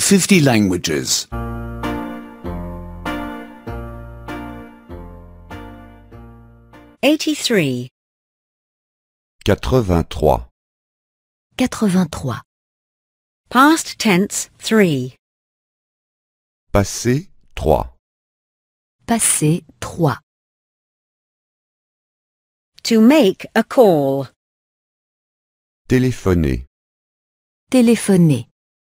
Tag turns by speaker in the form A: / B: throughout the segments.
A: 50 languages.
B: 83.
C: 83.
D: 83.
B: Past tense 3.
C: Passé 3.
D: Passé 3.
B: To make a call.
C: Téléphoner.
D: Téléphoner.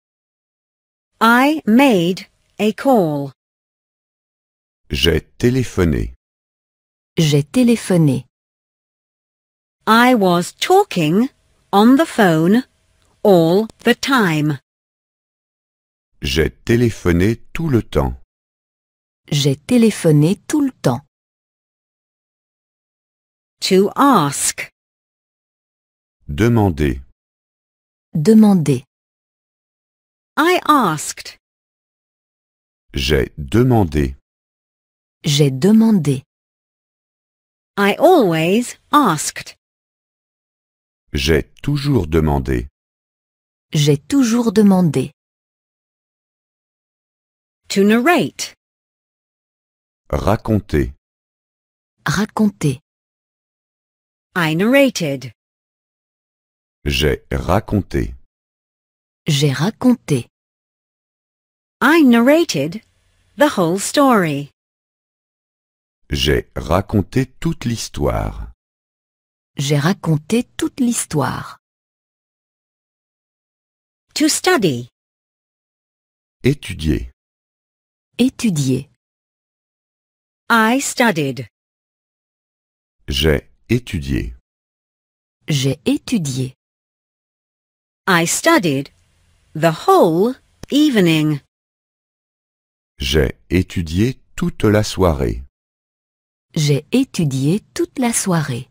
B: I made a call.
C: J'ai téléphoné.
D: J'ai téléphoné.
B: I was talking on the phone all the time.
C: J'ai téléphoné tout le temps.
D: J'ai téléphoné tout le temps.
B: To ask.
C: Demander.
D: Demander.
B: I asked.
C: J'ai demandé.
D: J'ai demandé.
B: I always asked.
C: J'ai toujours demandé.
D: J'ai toujours demandé.
B: To narrate.
C: Raconter.
D: Raconter.
B: I narrated.
C: J'ai raconté.
D: J'ai raconté.
B: I narrated the whole story.
C: J'ai raconté toute l'histoire.
D: J'ai raconté toute l'histoire.
B: To study.
C: Étudier.
D: Étudier.
B: I studied.
C: J'ai étudié.
D: J'ai étudié.
B: I studied the whole evening.
C: J'ai étudié toute la soirée.
D: J'ai étudié toute la soirée.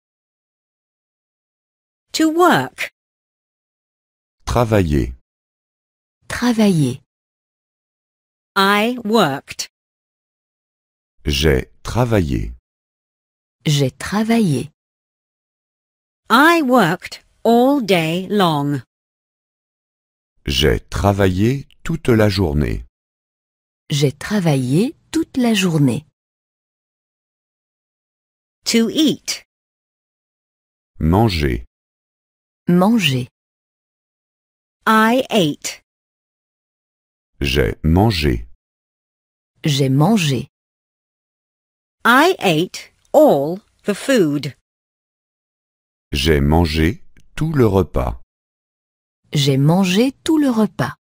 B: To work.
C: Travailler.
D: Travailler.
B: I worked.
C: J'ai travaillé.
D: J'ai travaillé.
B: I worked all day long.
C: J'ai travaillé toute la journée.
D: J'ai travaillé toute la journée.
B: To eat.
C: Manger.
D: Manger.
B: I ate.
C: J'ai mangé.
D: J'ai mangé.
B: I ate all the food.
C: J'ai mangé tout le repas.
D: J'ai mangé tout le repas.